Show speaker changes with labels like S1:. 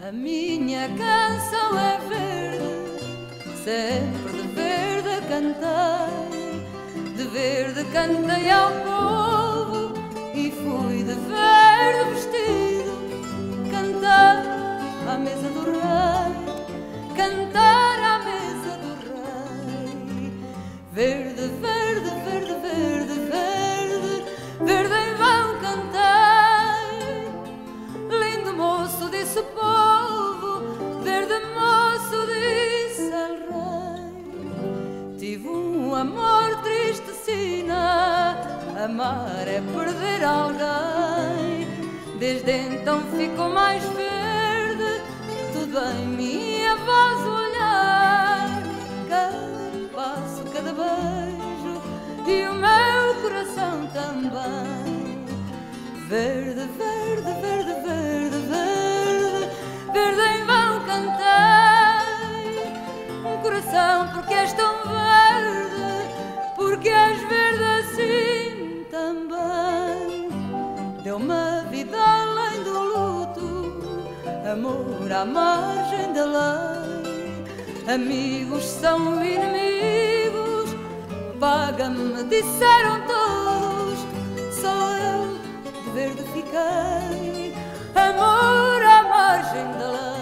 S1: A minha canção é verde, sempre de verde cantei, de verde cantei ao povo e fui de verde vestido, cantar à mesa do rei, cantar à mesa do rei. Verde, verde, verde, verde, verde, verde em vão cantei. Lindo moço, disse o povo, verde moço, disse el rei. Tive um amor triste, sina, amar é perder alguém. Desde então ficou mais verde tudo em minha voz, o olhar, cada passo, cada beijo e o meu coração também. Verde, verde, verde, verde, verde, verde em vão cantei. Um coração, porque és tão verde, porque és verde assim também. Deu-me a vida além do luto, amor à margem da lei. Amigos são inimigos, paga-me, disseram todos. Só eu de verde fiquei, amor à margem da lei.